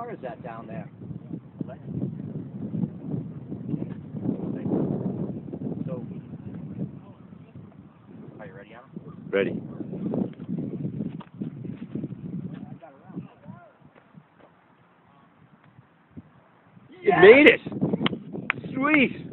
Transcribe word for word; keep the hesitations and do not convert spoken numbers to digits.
car is that down there? So, are you ready, Alan? Ready. Yes! You made it! Sweet!